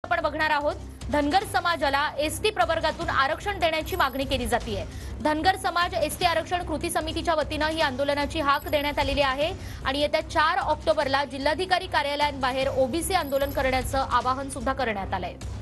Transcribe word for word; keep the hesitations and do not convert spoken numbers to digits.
आपण बघणार आहोत। धनगर समाजाला एसटी प्रवर्गातून आरक्षण देण्याची मागणी केली जाते। धनगर समाज एसटी आरक्षण कृती समितीच्या वतीने ही आंदोलनाची हाक देण्यात आलेली आहे आणि येत्या चार ऑक्टोबरला जिल्हाधिकारी कार्यालयाबाहेर ओबीसी आंदोलन करण्याचं आवाहन सुद्धा करण्यात आलंय।